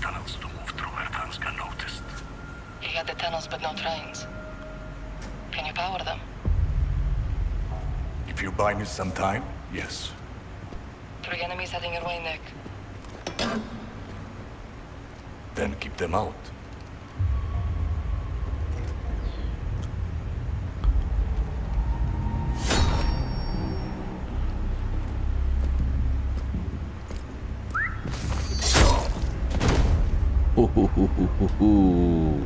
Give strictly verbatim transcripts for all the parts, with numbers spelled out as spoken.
tunnels to move through where tanks get noticed. You got the tunnels but no trains. Can you power them? If you buy me some time, yes. Three enemies heading your way, Nick. Then keep them out. Ooh, ooh, ooh, ooh, ooh, ooh.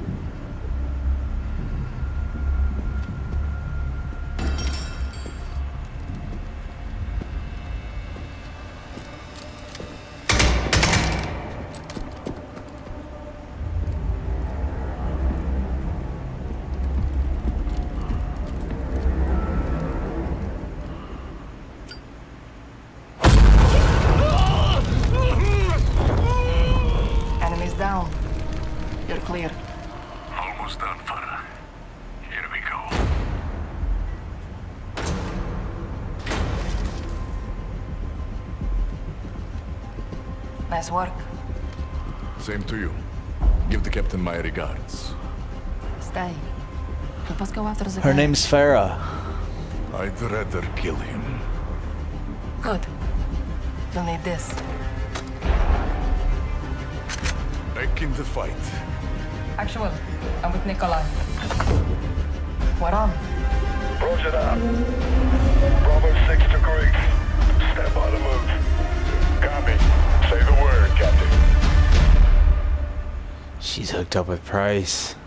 Down. You're clear. Almost done, Farah. Here we go. Nice work. Same to you. Give the captain my regards. Stay. Help us go after the Her guy. name's Farah. I'd rather kill him. Good. You'll need this. Back in the fight. Actual. I'm with Nikolai. What on? Roger that. Bravo six to Greek. Stand by the move. Copy. Say the word, Captain. She's hooked up with Price.